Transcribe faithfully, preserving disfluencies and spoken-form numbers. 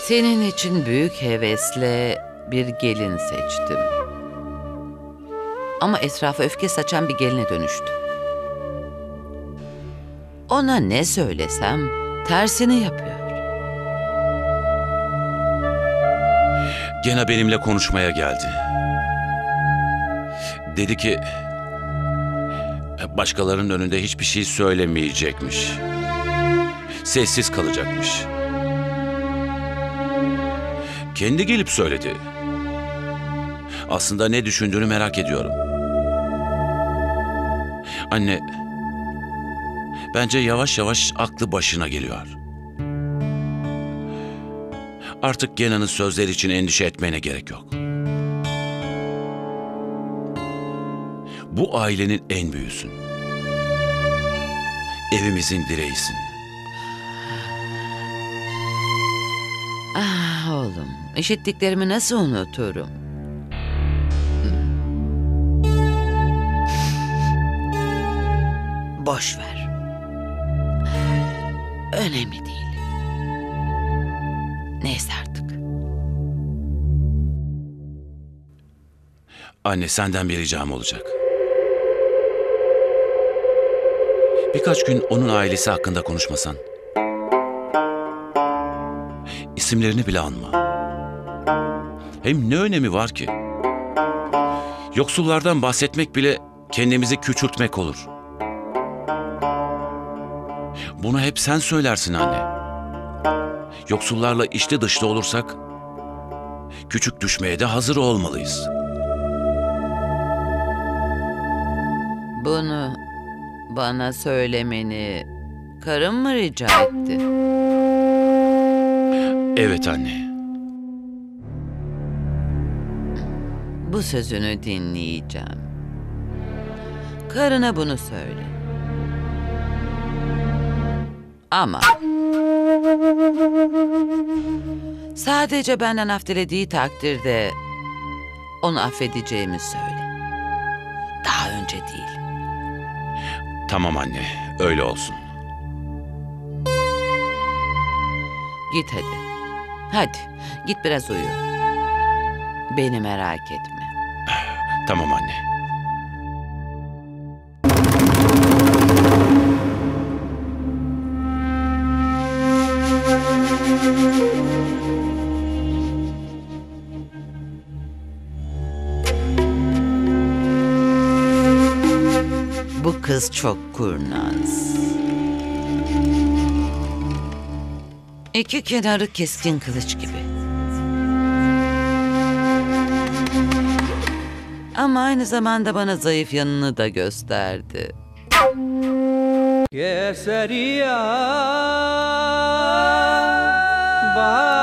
Senin için büyük hevesle bir gelin seçtim. Ama etrafa öfke saçan bir geline dönüştü. Ona ne söylesem tersini yapıyor. Gene benimle konuşmaya geldi. Dedi ki başkalarının önünde hiçbir şey söylemeyecekmiş. Sessiz kalacakmış. Kendi gelip söyledi. Aslında ne düşündüğünü merak ediyorum. Anne, bence yavaş yavaş aklı başına geliyor. Artık Gena'nın sözleri için endişe etmene gerek yok. Bu ailenin en büyüğüsün. Evimizin direğisin. Ah oğlum, işittiklerimi nasıl unuturum? Boş ver. Önemli değil. Neyse artık. Anne, senden bir ricam olacak. Birkaç gün onun ailesi hakkında konuşmasan. İsimlerini bile anma. Hem ne önemi var ki? Yoksullardan bahsetmek bile kendimizi küçültmek olur. Bunu hep sen söylersin anne. Yoksullarla içli dışlı olursak küçük düşmeye de hazır olmalıyız. Bunu bana söylemeni karım mı rica etti? Evet anne. Bu sözünü dinleyeceğim. Karına bunu söyle. Ama sadece benden af dilediği takdirde onu affedeceğimi söyle. Daha önce değil. Tamam anne, öyle olsun. Git hadi. Hadi git biraz uyu. Beni merak etme. Tamam anne. Bu kız çok kurnaz. İki kenarı keskin kılıç gibi. Ama aynı zamanda bana zayıf yanını da gösterdi. Keseria